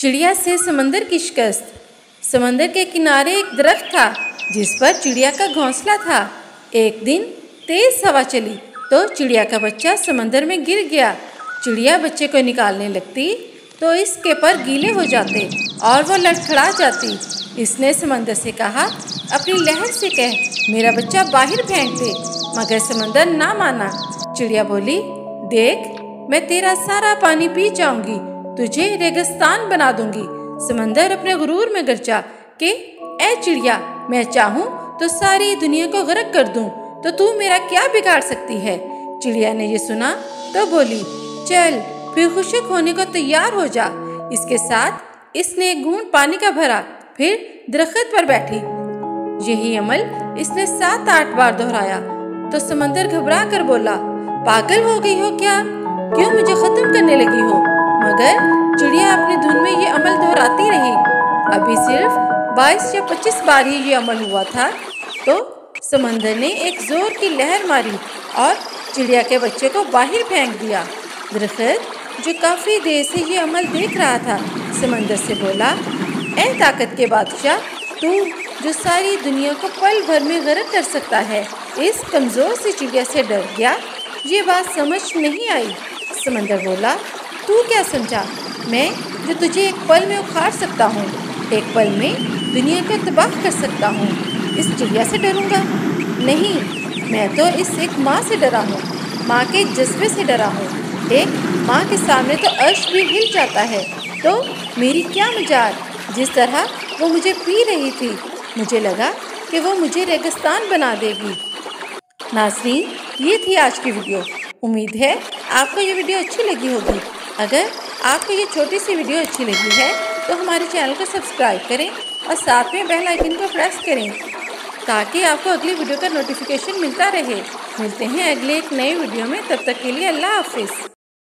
चिड़िया से समंदर की शिकस्त। समंदर के किनारे एक दरख्त था जिस पर चिड़िया का घोंसला था। एक दिन तेज हवा चली तो चिड़िया का बच्चा समंदर में गिर गया। चिड़िया बच्चे को निकालने लगती तो इसके पर गीले हो जाते और वो लड़खड़ा जाती। इसने समंदर से कहा, अपनी लहर से कह मेरा बच्चा बाहर फेंक दे, मगर समंदर ना माना। चिड़िया बोली, देख मैं तेरा सारा पानी पी जाऊंगी, तुझे रेगिस्तान बना दूंगी। समंदर अपने गुरूर में गरजा कि ए चिड़िया, मैं चाहूँ तो सारी दुनिया को गर्क कर दूं, तो तू मेरा क्या बिगाड़ सकती है। चिड़िया ने ये सुना तो बोली, चल फिर खुशक होने को तैयार हो जा। इसके साथ इसने एक घूंट पानी का भरा, फिर दरख्त पर बैठी। यही अमल इसने 7-8 बार दोहराया तो समंदर घबरा कर बोला, पागल हो गई हो क्या, क्यों मुझे खत्म करने लगी हो। मगर चिड़िया अपनी धुन में ये अमल दोहराती रही। अभी सिर्फ 22 या 25 बार ही ये अमल हुआ था तो समंदर ने एक जोर की लहर मारी और चिड़िया के बच्चे को बाहर फेंक दिया। दरख्त जो काफ़ी देर से ये अमल देख रहा था समंदर से बोला, ए ताकत के बादशाह, तू जो सारी दुनिया को पल भर में गर्क कर सकता है, इस कमज़ोर सी चिड़िया से डर गया। ये बात समझ नहीं आई। समंदर बोला, तू क्या समझा, मैं जो तुझे एक पल में उखाड़ सकता हूँ, एक पल में दुनिया को तबाह कर सकता हूँ, इस चिड़िया से डरूंगा? नहीं, मैं तो इस एक माँ से डरा हूँ, माँ के जज्बे से डरा हूँ। एक माँ के सामने तो अर्श भी हिल जाता है, तो मेरी क्या मजाल। जिस तरह वो मुझे पी रही थी, मुझे लगा कि वो मुझे रेगिस्तान बना देगी। नाज़रीन, ये थी आज की वीडियो। उम्मीद है आपको ये वीडियो अच्छी लगी होगी। अगर आपको ये छोटी सी वीडियो अच्छी लगी है तो हमारे चैनल को सब्सक्राइब करें और साथ में बेल आइकन को प्रेस करें ताकि आपको अगली वीडियो का नोटिफिकेशन मिलता रहे। मिलते हैं अगले एक नए वीडियो में, तब तक के लिए अल्लाह हाफिज़।